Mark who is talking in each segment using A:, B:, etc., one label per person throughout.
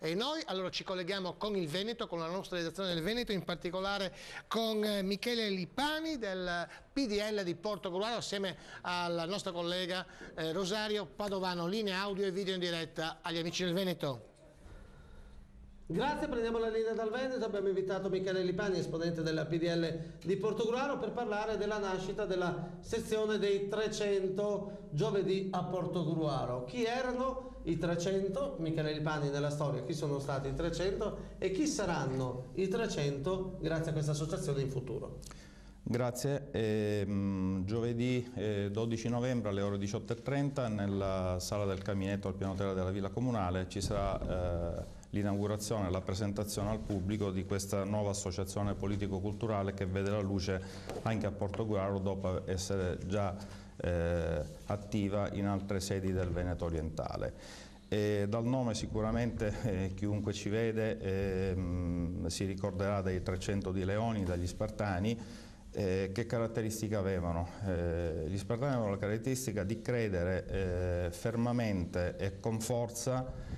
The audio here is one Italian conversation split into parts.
A: E noi allora ci colleghiamo con il Veneto, con la nostra redazione del Veneto, in particolare con Michele Lipani del PDL di Portogruaro, assieme alla nostra collega Rosario Padovano. Linea audio e video in diretta agli amici del Veneto.
B: Grazie, prendiamo la linea dal Veneto. Abbiamo invitato Michele Lipani, esponente della PDL di Portogruaro, per parlare della nascita della sezione dei 300 giovedì a Portogruaro. Chi erano i 300? Michele Lipani, nella storia, chi sono stati i 300 e chi saranno i 300 grazie a questa associazione in futuro?
C: Grazie. Giovedì 12 novembre alle ore 18:30 nella sala del Caminetto al piano terra della Villa Comunale ci sarà l'inaugurazione e la presentazione al pubblico di questa nuova associazione politico-culturale che vede la luce anche a Portogruaro dopo essere già attiva in altre sedi del Veneto orientale. Dal nome sicuramente chiunque ci vede si ricorderà dei 300 di Leoni, dagli Spartani. Che caratteristica avevano? Gli Spartani avevano la caratteristica di credere fermamente e con forza,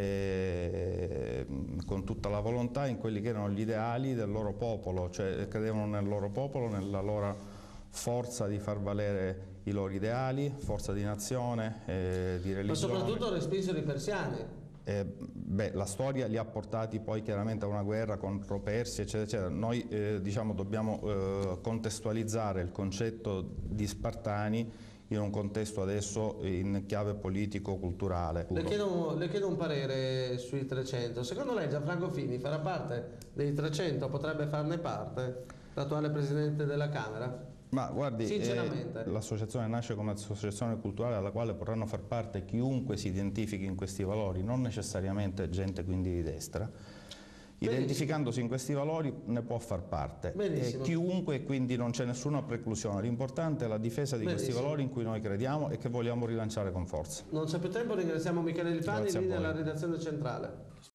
C: con tutta la volontà, in quelli che erano gli ideali del loro popolo, cioè credevano nel loro popolo, nella loro forza di far valere i loro ideali, forza di nazione, di religione.
B: Ma soprattutto respinsero i persiani.
C: La storia li ha portati poi chiaramente a una guerra contro Persia, eccetera, eccetera. Noi diciamo, dobbiamo contestualizzare il concetto di Spartani in un contesto adesso in chiave politico-culturale.
B: Le chiedo un parere sui 300. Secondo lei Gianfranco Fini farà parte dei 300? Potrebbe farne parte l'attuale Presidente della Camera?
C: Ma guardi,
B: l'associazione
C: nasce come associazione culturale alla quale potranno far parte chiunque si identifichi in questi valori, non necessariamente gente quindi di destra. Identificandosi in questi valori ne può far parte, chiunque, quindi non c'è nessuna preclusione. L'importante è la difesa di questi valori in cui noi crediamo e che vogliamo rilanciare con forza.
B: Non c'è più tempo, ringraziamo Michele Lipani, linea alla redazione centrale.